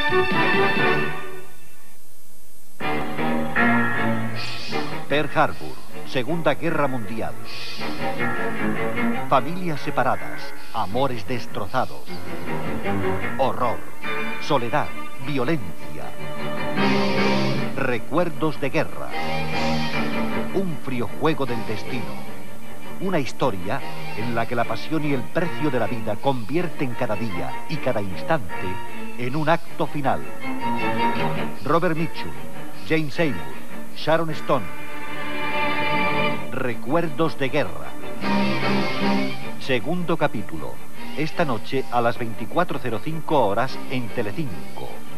Pearl Harbor, Segunda Guerra Mundial. Familias separadas, amores destrozados. Horror, soledad, violencia. Recuerdos de guerra. Un frío juego del destino. Una historia en la que la pasión y el precio de la vida convierten cada día y cada instante en un acto final. Robert Mitchum, Jane Seymour, Sharon Stone. Recuerdos de guerra. Segundo capítulo. Esta noche a las 24:05 horas en Telecinco.